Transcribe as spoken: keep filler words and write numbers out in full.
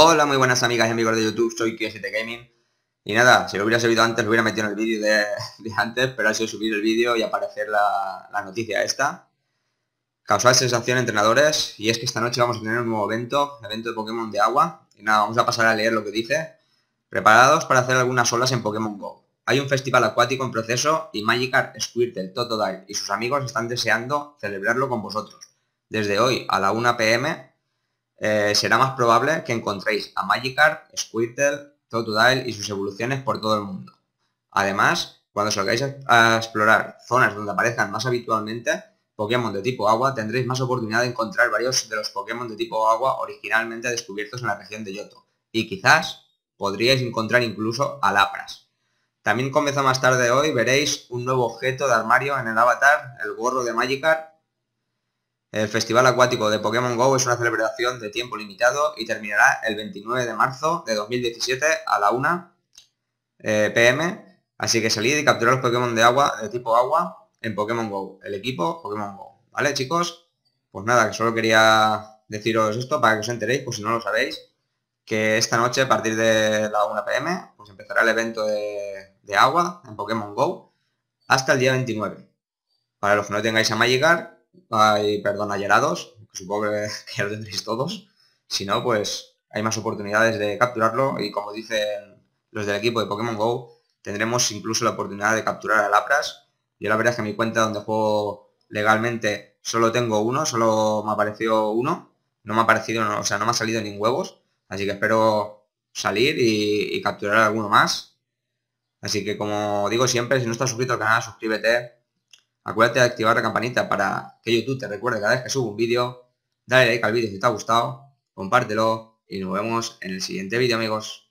Hola, muy buenas amigas y amigos de YouTube, soy Q siete Gaming. Y nada, si lo hubiera subido antes, lo hubiera metido en el vídeo de, de antes, pero ha sido subir el vídeo y aparecer la, la noticia esta. Causal sensación entrenadores, y es que esta noche vamos a tener un nuevo evento, evento de Pokémon de agua. Y nada, vamos a pasar a leer lo que dice. Preparados para hacer algunas olas en Pokémon GO. Hay un festival acuático en proceso y Magikarp, Squirtle, Totodile y sus amigos están deseando celebrarlo con vosotros. Desde hoy a la una pe eme eh, será más probable que encontréis a Magikarp, Squirtle, Totodile y sus evoluciones por todo el mundo. Además, cuando salgáis a explorar zonas donde aparezcan más habitualmente Pokémon de tipo agua, tendréis más oportunidad de encontrar varios de los Pokémon de tipo agua originalmente descubiertos en la región de Yoto. Y quizás podríais encontrar incluso a Lapras. También comenzó más tarde hoy, veréis un nuevo objeto de armario en el avatar, el gorro de Magikarp. El Festival Acuático de Pokémon GO es una celebración de tiempo limitado y terminará el veintinueve de marzo de dos mil diecisiete a la una pe eme. Así que salid y capturad los Pokémon de agua, de tipo agua, en Pokémon GO. El equipo Pokémon GO. ¿Vale, chicos? Pues nada, que solo quería deciros esto para que os enteréis, por si no lo sabéis, que esta noche, a partir de la una pe eme, pues empezará el evento de, de agua en Pokémon GO hasta el día veintinueve. Para los que no tengáis a Magikarp, ay, perdón, a Gyarados, que supongo que, que ya lo tendréis todos. Si no, pues hay más oportunidades de capturarlo y como dicen los del equipo de Pokémon GO, tendremos incluso la oportunidad de capturar a Lapras. Yo la verdad es que en mi cuenta donde juego legalmente solo tengo uno, solo me apareció uno. No me ha aparecido, no, o sea, no me ha salido ni en huevos. Así que espero salir y, y capturar alguno más. Así que como digo siempre, si no estás suscrito al canal, suscríbete. Acuérdate de activar la campanita para que YouTube te recuerde cada vez que subo un vídeo. Dale like al vídeo si te ha gustado, compártelo y nos vemos en el siguiente vídeo, amigos.